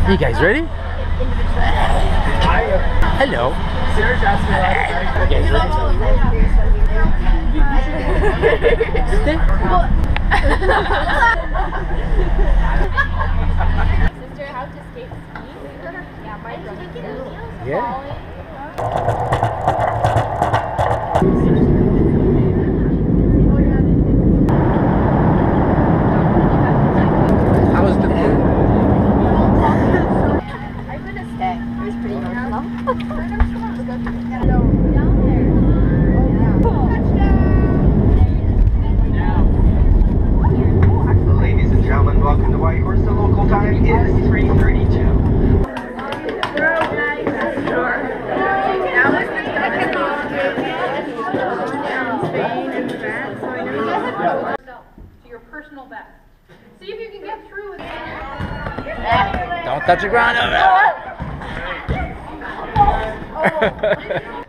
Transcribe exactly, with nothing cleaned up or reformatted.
You guys ready? Hello. Sarah asked me last night. You guys ready? Sister, how to skate ski? Yeah, my brother. Yeah. How was the food? I couldn't stay. It was pretty emotional. Ladies and gentlemen, welcome to White Horse. The local time is three thirty-two. To your personal best. See if you can get through with it. Don't touch the ground over.